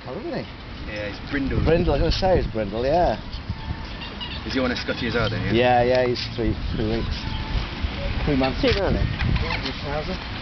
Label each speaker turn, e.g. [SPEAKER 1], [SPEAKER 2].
[SPEAKER 1] fella, isn't he?
[SPEAKER 2] Yeah, he's brindled.
[SPEAKER 1] Brindle, I was going to say he's Brindle, yeah.
[SPEAKER 2] Is he on a Scottie as well then?
[SPEAKER 1] Yeah, he's 3 weeks. 3 months in, isn't he? 3,000.